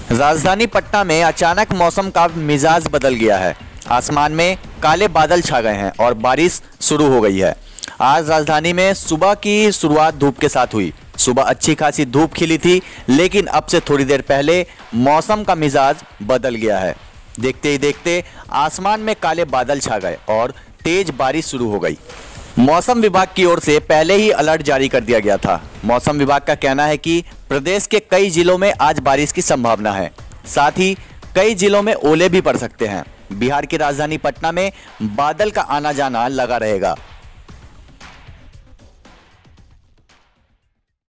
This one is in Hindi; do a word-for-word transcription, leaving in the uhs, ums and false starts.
राजधानी पटना में अचानक मौसम का मिजाज बदल गया है। आसमान में काले बादल छा गए हैं और बारिश शुरू हो गई है। आज राजधानी में सुबह की शुरुआत धूप के साथ हुई। सुबह अच्छी खासी धूप खिली थी, लेकिन अब से थोड़ी देर पहले मौसम का मिजाज बदल गया है। देखते ही देखते आसमान में काले बादल छा गए और तेज बारिश शुरू हो गई। मौसम विभाग की ओर से पहले ही अलर्ट जारी कर दिया गया था। मौसम विभाग का कहना है कि प्रदेश के कई जिलों में आज बारिश की संभावना है। साथ ही कई जिलों में ओले भी पड़ सकते हैं। बिहार की राजधानी पटना में बादल का आना जाना लगा रहेगा।